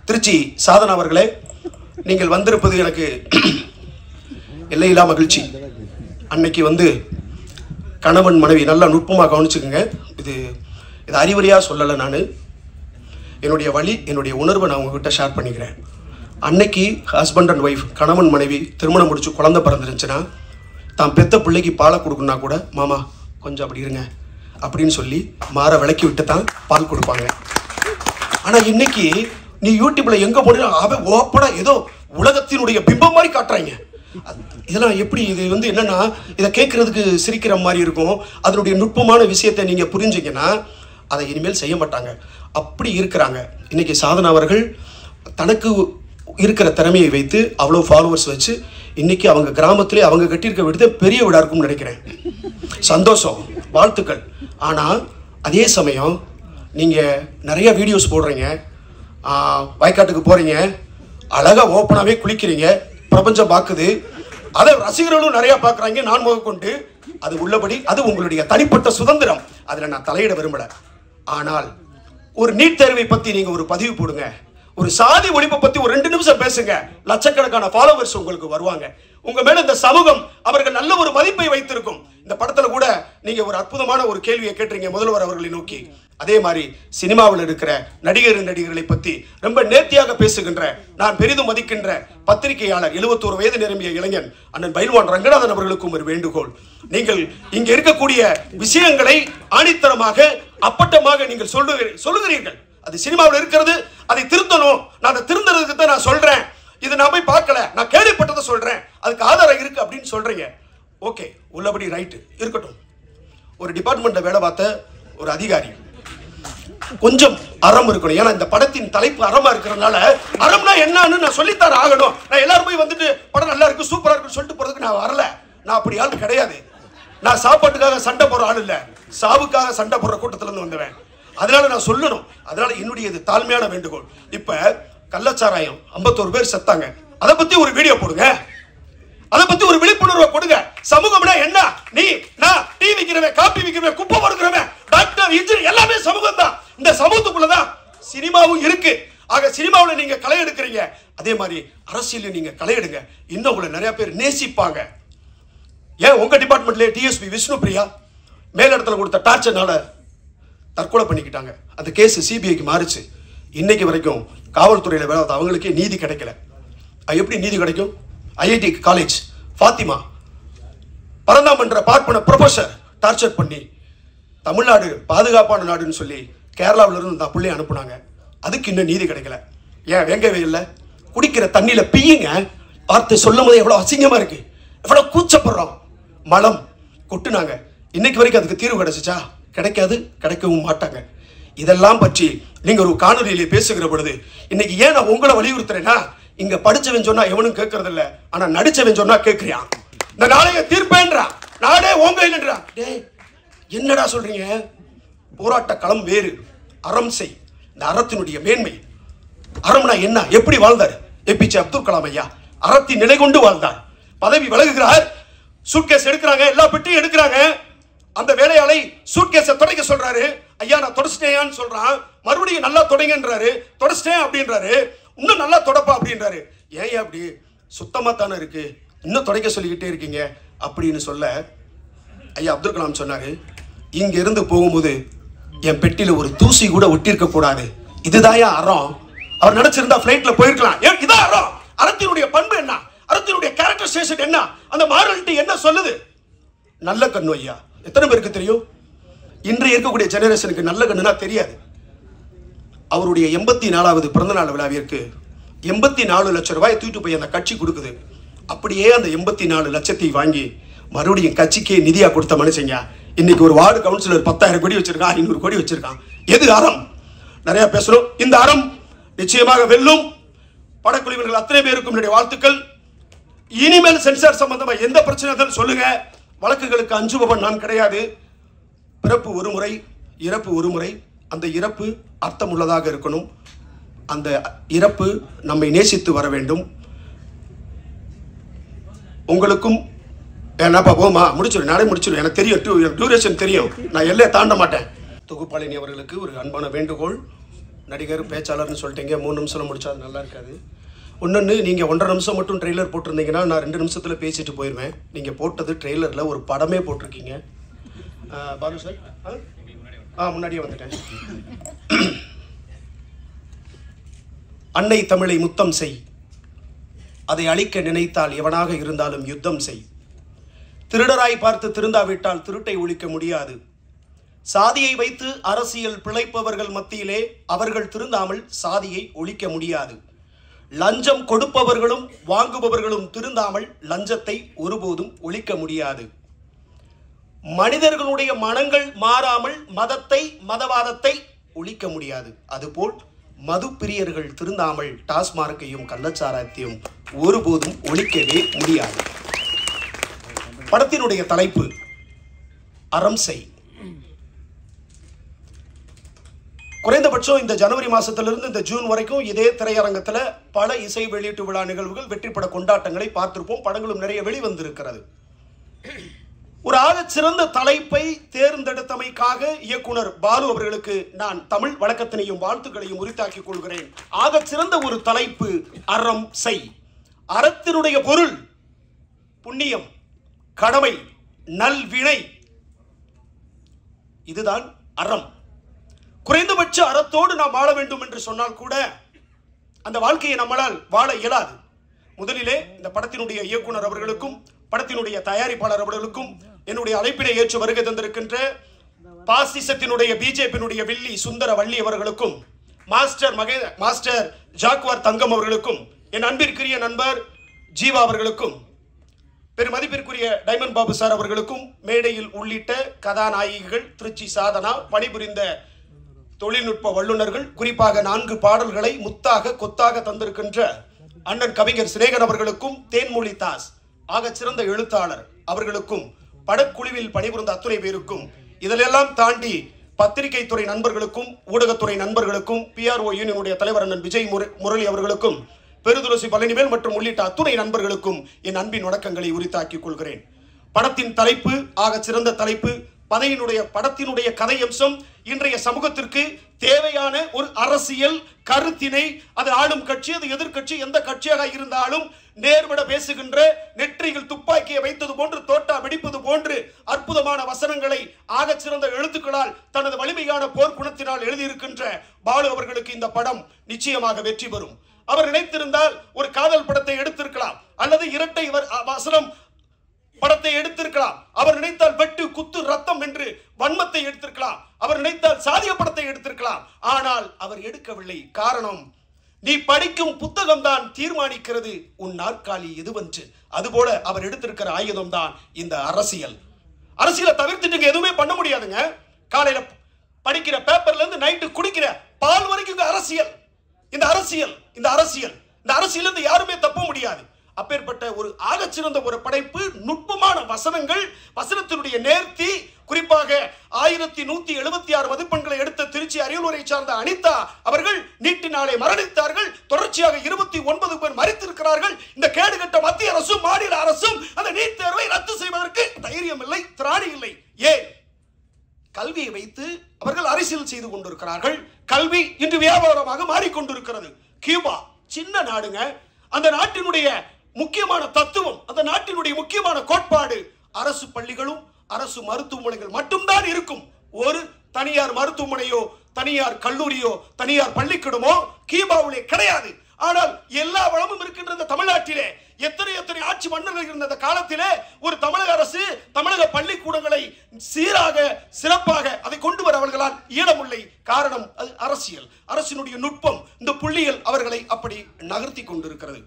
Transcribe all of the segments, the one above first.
திருச்சி சாதனா அவர்களே, நீங்கள் வந்திருப்பது எனக்கு எல்லையில்லா மகிழ்ச்சி. அன்னைக்கு வந்து கணவன் மனைவி நல்லா நுட்பமாக கவனிச்சுக்குங்க. இது அறிவுரையாக சொல்லலை. நான் என்னுடைய வழி, என்னுடைய உணர்வை நான் உங்ககிட்ட ஷேர் பண்ணிக்கிறேன். அன்னைக்கு ஹஸ்பண்ட் அண்ட் ஒய்ஃப், கணவன் மனைவி திருமணம் முடிச்சு குழந்தை பிறந்துருந்துச்சுன்னா, தான் பெத்த பிள்ளைக்கு பாலை கொடுக்குன்னா கூட மாமா கொஞ்சம் அப்படி இருங்க அப்படின்னு சொல்லி மாற விளக்கி விட்டு தான் பால் கொடுப்பாங்க. ஆனால் இன்னைக்கு நீ யூடியூப்ல எங்க போனா அவன் ஓப்பனா ஏதோ உலகத்தினுடைய பிம்பம் மாதிரி காட்டுறாங்க. இதெல்லாம் எப்படி? இது வந்து என்னன்னா, இதை கேட்கறதுக்கு சிரிக்கிற மாதிரி இருக்கும். அதனுடைய நுட்பமான விஷயத்தை நீங்க புரிஞ்சுங்கன்னா அதை இனிமேல் செய்ய மாட்டாங்க. அப்படி இருக்கிறாங்க. இன்னைக்கு சாதனா அவர்கள் தனக்கு இருக்கிற திறமையை வைத்து அவ்வளோ ஃபாலோவர்ஸ் வச்சு இன்னைக்கு அவங்க கிராமத்திலே அவங்க கட்டியிருக்க விடுத பெரிய வீடா இருக்கும்னு நினைக்கிறேன். சந்தோஷம், வாழ்த்துக்கள். ஆனால் அதே சமயம் நீங்கள் நிறைய வீடியோஸ் போடுறீங்க, வயக்காட்டுக்கு போகிறீங்க, அழகாக ஓப்பனாகவே குளிக்கிறீங்க, பிரபஞ்சம் பார்க்குது, அதை ரசிகர்களும் நிறையா பார்க்குறாங்க, நான் முதற்கொண்டு. அது உள்ளபடி, அது உங்களுடைய தனிப்பட்ட சுதந்திரம், அதில் நான் தலையிட விரும்பலை. ஆனால் ஒரு நீட் தேர்வை பற்றி நீங்கள் ஒரு பதிவு போடுங்க, ஒரு சாதி ஒழிப்பை பற்றி ஒரு 2 நிமிஷம் பேசுங்க, லட்சக்கணக்கான ஃபாலோவர்ஸ் உங்களுக்கு வருவாங்க. உங்க மேல இந்த சமூகம் அவர்கள் நல்ல ஒரு மதிப்பை வைத்திருக்கும். இந்த படத்துல கூட நீங்க ஒரு அற்புதமான ஒரு கேள்வியை கேட்டீங்க முதல்வர் அவர்களை நோக்கி. அதே மாதிரி சினிமாவில் இருக்கிற நடிகர்களை பத்தி ரொம்ப நேர்த்தியாக பேசுகின்ற, நான் பெரிதும் மதிக்கின்ற பத்திரிகையாளர் 71 வயது நிரம்பிய இளைஞன் அண்ணன் பைல்வான் ரங்கநாதன் அவர்களுக்கும் ஒரு வேண்டுகோள். நீங்கள் இங்க இருக்கக்கூடிய விஷயங்களை ஆணித்தரமாக அப்பட்டமாக நீங்கள் சொல்லுகிறீர்கள். அது சினிமாவில் இருக்கிறது, அதை திருத்தணும். நான் அதை திருந்தறதுக்கு தான் நான் சொல்றேன். இது நான் போய் பார்க்கல, நான் கேள்விப்பட்டதை சொல்றேன், அதுக்கு ஆதாரம் இருக்கு அப்படின்னு சொல்றீங்க. ஓகே, உள்ளபடி ரைட்டு இருக்கட்டும். ஒரு டிபார்ட்மெண்ட்ல வேலை பார்த்த ஒரு அதிகாரி கொஞ்சம் அறம் இருக்கணும். ஏன்னா இந்த படத்தின் தலைப்பு அறமா இருக்கிறதுனால அறம்னா என்னன்னு நான் சொல்லித்தார ஆகணும். நான் எல்லாரும் போய் வந்துட்டு படம் நல்லா இருக்கு, சூப்பரா இருக்குன்னு சொல்லிட்டு போறதுக்கு நான் வரல. நான் அப்படி ஆள் கிடையாது. நான் சாப்பாட்டுக்காக சண்டை போடுற ஆள் இல்ல, சாவுக்காக சண்டை போடுற கூட்டத்துல இருந்து வந்தவன். அதனால நான் சொல்லணும். அதனால என்னுடைய இது தாழ்மையான வேண்டுகோள். இப்ப கள்ளச்சாராயம் 51 பேர் செத்தாங்க, அதை பத்தி ஒரு வீடியோ போடுங்க, அதை பத்தி ஒரு விழிப்புணர்வை கொடுங்க. சமூகம்னா என்ன? நீ, நான், டீ விக்கிறவன், காப்பி விக்கிறவன், குப்பை பொறுக்கிறவன், டாக்டர், இன்ஜினியர் எல்லாமே சமூகம் தான். இந்த சமூகத்துக்குள்ளதான் சினிமாவும் இருக்கு. ஆக சினிமாவில் நீங்க களை எடுக்கிறீங்க, அதே மாதிரி அரசியல் நீங்க களை எடுங்க. இன்னும் உங்களை நிறைய பேர் நேசிப்பாங்க. ஏன் உங்க டிபார்ட்மெண்ட்ல டிஎஸ்பி விஷ்ணு பிரியா மேலிடத்துல கொடுத்த டார்ச்சர்னால தற்கொலை பண்ணிக்கிட்டாங்க. அந்த கேஸ் சிபிஐக்கு மாறிச்சு. இன்னைக்கு வரைக்கும் காவல்துறையில வேலை அவங்களுக்கே நீதி கிடைக்கல. எப்படி நீதி கிடைக்கும்? ஐஐடி காலேஜ் ஃபாத்திமா பரந்தாமன்ற பார்ப்பன ப்ரொஃபசர் டார்ச்சர் பண்ணி தமிழ்நாடு பாதுகாப்பான நாடுன்னு சொல்லி கேரளாவில இருந்து தான் பிள்ளைய அனுப்புனாங்க. அதுக்கு இன்னும் நீதி கிடைக்கல. ஏன் வேங்கவே இல்லை? குடிக்கிற தண்ணியில பீயுங்க. வார்த்தை சொல்லும் போது எவ்வளவு அசிங்கமா இருக்கு, எவ்வளவு கூச்சப்படுறோம். மலம் கொட்டுனாங்க. இன்னைக்கு வரைக்கும் அதுக்கு தீர்வு கிடைச்சிச்சா? கிடைக்காது, கிடைக்கவும் மாட்டாங்க. இதெல்லாம் பற்றி நீங்க ஒரு காணொலியிலே பேசுகிற பொழுது இன்னைக்கு ஏன் நான் உங்களை வலியுறுத்துறேன்னா, இங்க படிச்சவன் சொன்னா எவனும் கேட்கறது இல்ல, ஆனா நடிச்சவன் சொன்னா கேட்கிறியான். இந்த நாளைய தீர்ப்பேன்றான், நாடே உங்க இல்லைன்றான். டேய், என்னடா சொல்றீங்க? போராட்ட களம் வேறு, அறம் செய். இந்த அறத்தினுடைய மேன்மை. அறம்னா என்ன? எப்படி வாழ்ந்தார் ஏபிஜே அப்துல் கலாம் ஐயா? அறத்தின் நிலை கொண்டு வாழ்ந்தார். பதவி விலகுகிறார், சூட்கேஸ் எடுக்கிறாங்க, எல்லா பெட்டியும் எடுக்கிறாங்க. அந்த வேலையாளை சூட்கேஸை தொடங்க சொல்றாரு. ஐயா நான் தொடச்சிட்டேன்னு சொல்றான். மறுபடியும் நல்லா தொடங்கன்றாரு. தொடச்சிட்டேன் அப்படின்றாரு. இன்னும் நல்லா தொடப்பா அப்படின்றாரு. ஏன் அப்படி? சுத்தமா தானே இருக்கு, இன்னும் தொடக்க சொல்லிக்கிட்டே இருக்கீங்க அப்படின்னு சொல்ல ஐயா அப்துல் கலாம் சொன்னாரு, இங்க இருந்து போகும்போது என் பெட்டியில ஒரு தூசி கூட ஒட்டியிருக்க கூடாது. இதுதான் அறம். அவர் நினைச்சிருந்தா பிளைட்ல போயிருக்கலாம். ஏன் இதான் அறம்? அறத்தினுடைய பண்பு என்ன? அறத்தினுடைய கேரக்டரைசேஷன் என்ன? அந்த மாரலிட்டி என்ன சொல்லுது? நல்ல கண்ணு ஐயா எத்தனை பேருக்கு தெரியும்? இன்றைய இருக்கக்கூடிய ஜெனரேஷனுக்கு நல்ல கண்ணுனா தெரியாது. அவருடைய 84வது பிறந்தநாள் விழாவிற்கு 84 லட்சம் ரூபாய் தூக்கிட்டு போய் அந்த கட்சி கொடுக்குது. அப்படியே அந்த 84 லட்சத்தை வாங்கி மறுபடியும் கட்சிக்கே நிதியா கொடுத்த மனுஷங்க இன்னைக்கு ஒரு வார்டு கவுன்சிலர் 10,000 கோடி வச்சிருக்கான், 500 கோடி வச்சிருக்கான். எது அறம்? நிறைய பேசணும். இந்த அறம் நிச்சயமாக வெல்லும். படக்குழுவினர்கள் அத்தனை பேருக்கும் என்னுடைய வாழ்த்துக்கள். இனிமேல் சென்சார் சம்பந்தமா எந்த பிரச்சனை சொல்லுங்க. வழக்குகளுக்கு அஞ்சுபவன் நான் கிடையாது. பிறப்பு ஒரு முறை, இறப்பு ஒரு முறை. அந்த இறப்பு அர்த்தம் உள்ளதாக இருக்கணும். அந்த இறப்பு நம்மை நேசித்து வர வேண்டும். உங்களுக்கும் என்னப்பா போமா முடிச்சிடும், நானே முடிச்சிடும், எனக்கு தெரியும், டியூரேஷன் தெரியும், நான் எல்லையை தாண்ட மாட்டேன். தொகுப்பாளினி அவர்களுக்கு ஒரு அன்பான வேண்டுகோள். நடிகர் பேச்சாளர்னு சொல்லிட்டீங்க, 3 நிமிஷம் முடிச்சா அது நல்லா இருக்காது. இன்னொன்று, நீங்கள் 1.5 நிமிஷம் மட்டும் ட்ரெய்லர் போட்டிருந்தீங்கன்னா நான் 2 நிமிஷத்தில் பேசிட்டு போயிடுவேன். நீங்கள் போட்டது ட்ரெய்லரில் ஒரு படமே போட்டிருக்கீங்க. பாலு சார், முன்னாடியே வந்துட்டேன். அன்னை தமிழை முத்தம் செய், அதை அழிக்க நினைத்தால் எவனாக இருந்தாலும் யுத்தம் செய். திருடராய் பார்த்து திருந்தாவிட்டால் திருட்டை ஒழிக்க முடியாது. சாதியை வைத்து அரசியல் பிழைப்பவர்கள் மத்தியிலே அவர்கள் திருந்தாமல் சாதியை ஒழிக்க முடியாது. லஞ்சம் கொடுப்பவர்களும் வாங்குபவர்களும் திருந்தாமல் லஞ்சத்தை ஒருபோதும் ஒழிக்க முடியாது. மனிதர்களுடைய மனங்கள் மாறாமல் மதத்தை மதவாதத்தை ஒழிக்க முடியாது. அதுபோல் மது பிரியர்கள் திருந்தாமல் டாஸ்மார்க்கையும் கள்ளச்சாராயத்தையும் ஒருபோதும் ஒழிக்கவே முடியாது. படத்தினுடைய தலைப்பு அறம் செய். குறைந்தபட்சம் இந்த ஜனவரி மாசத்திலிருந்து இந்த ஜூன் வரைக்கும் இதே திரையரங்கத்தில் பல இசை வெளியீட்டு விழா நிகழ்வுகள், வெற்றிப்பட கொண்டாட்டங்களை பார்த்திருப்போம். படங்களும் நிறைய வெளிவந்திருக்கிறது. ஒரு ஆகச் சிறந்த தலைப்பை தேர்ந்தெடுத்தமைக்காக இயக்குனர் பாலு அவர்களுக்கு நான் தமிழ் வழக்கத்தினையும் வாழ்த்துக்களையும் உரித்தாக்கிக் கொள்கிறேன். ஆகச் சிறந்த ஒரு தலைப்பு அறம் செய். அறத்தினுடைய பொருள் புண்ணியம், கடமை, நல்வினை. இதுதான் அறம். குறைந்தபட்ச அறத்தோடு நாம் வாழ வேண்டும் என்று சொன்னால் கூட அந்த வாழ்க்கையை நம்மளால் வாழ இயலாது. முதலிலே இந்த படத்தினுடைய இயக்குனர் அவர்களுக்கும் படத்தினுடைய தயாரிப்பாளர் அவர்களுக்கும் என்னுடைய அழைப்பினை ஏற்று வருகை தந்திருக்கின்ற பாசிசத்தினுடைய பிஜேபியினுடைய வில்லி சுந்தர வள்ளி அவர்களுக்கும் மாஸ்டர் ஜாக்வார் தங்கம் அவர்களுக்கும் என் அன்பிற்குரிய நண்பர் ஜீவா அவர்களுக்கும் பெருமதிப்பிற்குரிய டைமண்ட் பாபு சார் அவர்களுக்கும் மேடையில் உள்ளிட்ட கதாநாயகிகள், திருச்சி சாதனா, பணிபுரிந்த தொழில்நுட்ப வல்லுநர்கள், குறிப்பாக 4 பாடல்களை முத்தாக கொத்தாக தந்திருக்கின்ற அண்ணன் கவிஞர் சினேகன் அவர்களுக்கும், தேன்மொழி தாஸ் ஆகச் சிறந்த எழுத்தாளர் அவர்களுக்கும், படக்குழுவில் பணிபுரிந்த அத்துணை பேருக்கும், இதிலெல்லாம் தாண்டி பத்திரிகை துறை நண்பர்களுக்கும் ஊடகத்துறை நண்பர்களுக்கும் PRO யூனியனுடைய தலைவர் அண்ணன் விஜய் முரளி அவர்களுக்கும், பெருதுளசி பழனிவேல் மற்றும் உள்ளிட்ட அத்துணை நண்பர்களுக்கும் என் அன்பின் வணக்கங்களை உரித்தாக்கிக் கொள்கிறேன். படத்தின் தலைப்பு ஆகச் சிறந்த தலைப்பு. படத்தினுடைய கதையம்சம் இன்றைய சமூகத்திற்கு தேவையான ஒரு அரசியல் கருத்தினை, அது ஆளும் கட்சி, அது எதிர்கட்சி, எந்த கட்சியாக இருந்தாலும் நேர்பட பேசுகின்ற, நெற்றியில் துப்பாக்கியை வைத்தது போன்று தோட்டா வெடிப்பது போன்று அற்புதமான வசனங்களை ஆகச் சிறந்த எழுத்துக்களால் தனது வலிமையான போர் குணத்தினால் எழுதியிருக்கின்ற பாலு அவர்களுக்கு இந்த படம் நிச்சயமாக வெற்றி பெறும். அவர் நினைத்திருந்தால் ஒரு காதல் படத்தை எடுத்திருக்கலாம், அல்லது இரட்டை வசனம் படத்தை எடுத்திருக்கலாம். அவர் நினைத்தால் வெட்டு, குத்து, ரத்தம் என்று வன்மத்தை எடுத்திருக்கலாம். அவர் நினைத்தால் சாதிய படத்தை எடுத்திருக்கலாம். ஆனால் அவர் எடுக்கவில்லை. காரணம், நீ படிக்கும் புத்தகம் தான் தீர்மானிக்கிறது உன் நாற்காலி எதுவென்று. அதுபோல அவர் எடுத்திருக்கிற ஆயுதம் தான் இந்த அரசியல். அரசியலை தவிர்த்துட்டு எதுவுமே பண்ண முடியாதுங்க. காலையில படிக்கிற பேப்பர்ல இருந்து நைட்டு குடிக்கிற பால் வரைக்கும் அரசியல். இந்த அரசியல் யாருமே தப்ப முடியாது. அப்பேற்பட்ட ஒரு ஆகச்சிறந்த ஒரு படைப்பு, நுட்பமான வசனங்கள், வசனத்தினுடைய நேர்த்தி, குறிப்பாக 1176 மதிப்பெண்களை எடுத்த திருச்சி அரியலூரை சார்ந்த அனிதா அவர்கள் நீட்டினாலே மரணித்தார்கள். தொடர்ச்சியாக 29 பேர் மரித்திருக்கிறார்கள். இந்த கேடுகட்ட மத்திய அரசும் மாநில அரசும் அந்த நீட் தேர்வை ரத்து செய்வதற்கு தைரியம் இல்லை, திராணி இல்லை. ஏன்? கல்வியை வைத்து அவர்கள் அரசியல் செய்து கொண்டிருக்கிறார்கள். கல்வி இன்று வியாபாரமாக மாறிக்கொண்டிருக்கிறது. கியூபா சின்ன நாடுங்க. அந்த நாட்டினுடைய முக்கியமான தத்துவம், அந்த நாட்டினுடைய முக்கியமான கோட்பாடு, அரசு பள்ளிகளும் அரசு மருத்துவமனைகள் மட்டும்தான் இருக்கும். ஒரு தனியார் மருத்துவமனையோ, தனியார் கல்லூரியோ, தனியார் பள்ளிக்கூடமோ கியூபாவிலே கிடையாது. ஆனால் எல்லா வளமும் இருக்கின்ற தமிழ்நாட்டிலே எத்தனை ஆட்சி மன்னர்கள் இருந்த காலத்திலே ஒரு தமிழக அரசு தமிழக பள்ளிக்கூடங்களை சீராக சிறப்பாக அதை கொண்டு வர அவர்களால் இயலவில்லை. காரணம், அது அரசியல், அரசினுடைய நுட்பம், இந்த புள்ளியல் அவர்களை அப்படி நகர்த்தி கொண்டிருக்கிறது.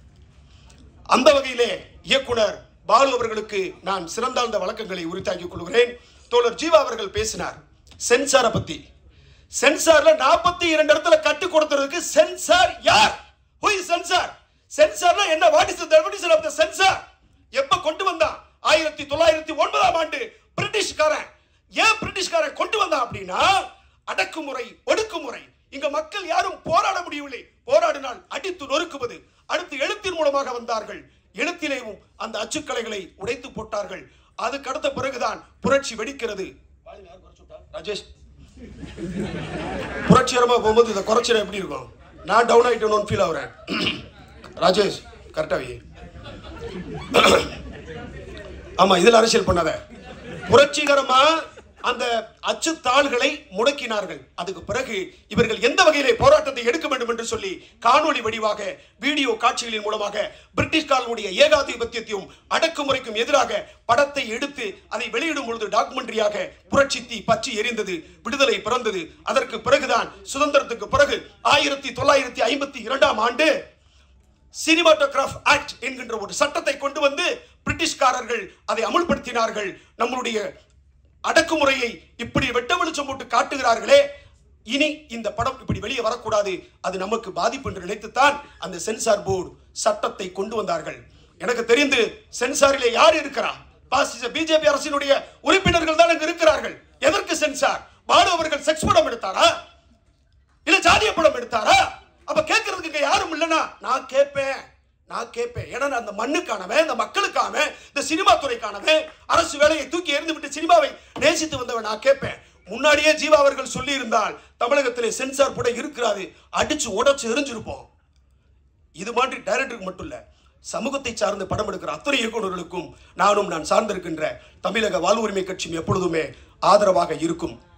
அந்த வகையிலே இயக்குனர் பாலு அவர்களுக்கு நான் சிறந்தாழ்ந்த வழக்கங்களை உரித்தாக்கிக் கொள்கிறேன். தோழர் ஜீவா அவர்கள் பேசினார் சென்சாரை பத்தி. சென்சார்ல 42 இடத்துல கட்டு கொடுத்ததுக்கு சென்சார் யார்? Who is censor? சென்சார்ல என்ன? What is the definition of the censor? எப்ப கொண்டு வந்தான்? 1909ஆம் ஆண்டு பிரிட்டிஷ்காரன். ஏன் பிரிட்டிஷ்காரன் கொண்டு வந்தான் அப்படின்னா, அடக்குமுறை, ஒடுக்குமுறை. இங்க மக்கள் யாரும் போராட முடியவில்லை. போராடினால் அடித்து நொறுக்குவது. அடுத்து எழுத்தின் மூலமாக வந்தார்கள். எழுத்திலேயும் அந்த அச்சுக்கலைகளை உடைத்து போட்டார்கள். அதுக்கு அடுத்த பிறகுதான் புரட்சி வெடிக்கிறது. ராஜேஷ், புரட்சிகரமா போகும்போது இதை குறைச்சிட எப்படி இருக்கும்? நான் டவுன் ஆயிட்டேன்னு ஃபீல் ஆகுறேன். ராஜேஷ் கரெக்டாவே ஆமா, இதில் அரசியல் பண்ணாத. புரட்சிகரமா அந்த அச்சுத்தாள்களை முடக்கினார்கள். அதுக்கு பிறகு இவர்கள் எந்த வகையிலே போராட்டத்தை எடுக்க வேண்டும் என்று சொல்லி காணொலி வடிவாக வீடியோ காட்சிகளின் மூலமாக பிரிட்டிஷ்காரனுடைய ஏகாதிபத்தியத்தையும் அடக்குமுறைக்கும் எதிராக படத்தை எடுத்து அதை வெளியிடும் பொழுது டாக்குமெண்ட்ரியாக புரட்சி தீ பற்றி எரிந்தது, விடுதலை பிறந்தது. அதற்கு பிறகுதான் சுதந்திரத்துக்கு பிறகு 1952ஆம் ஆண்டு சினிமாட்டோகிராஃப் ஆக்ட் என்கின்ற ஒரு சட்டத்தை கொண்டு வந்து பிரிட்டிஷ்காரர்கள் அதை அமுல்படுத்தினார்கள். நம்மளுடைய அடக்குமுறையை இப்படி வெட்ட வெளிச்சம் போட்டு காட்டுகிறார்களே, இனி இந்த படம் இப்படி வெளியே வரக்கூடாது, அது நமக்கு பாதிப்பு என்று நினைத்துத்தான் அந்த சென்சார் போர்டு சட்டத்தை கொண்டு வந்தார்கள். எனக்கு தெரிந்து சென்சாரிலே யார் இருக்கிறா? பிஜேபி அரசினுடைய உறுப்பினர்கள் தான் அங்கு இருக்கிறார்கள். எதற்கு சென்சார்? பாலு அவர்கள் செக்ஸ் படம் எடுத்தாரா, இல்ல ஜாதிய படம் எடுத்தாரா? அப்ப கேட்கறதுக்கு யாரும் இல்லைன்னா நான் கேட்பேன். ஏன்னா அந்த மண்ணுக்கானவன், இந்த மக்களுக்கான, இந்த சினிமா துறைக்கானவன், அரசு வேலையை தூக்கி எறிந்து விட்டு சினிமாவை நேசித்து வந்தவன் நான் கேட்பேன். முன்னாடியே ஜீவா அவர்கள் சொல்லி இருந்தால் தமிழகத்திலே சென்சார் போட இருக்கிறாரு, அடிச்சு உடைச்சு எரிஞ்சிருப்போம். இது மாதிரி டைரக்டருக்கு மட்டும் இல்ல, சமூகத்தை சார்ந்த படம் எடுக்கிற அத்தனை இயக்குநர்களுக்கும் நான் சார்ந்திருக்கின்ற தமிழக வாழ்வுரிமை கட்சியும் எப்பொழுதுமே ஆதரவாக இருக்கும்.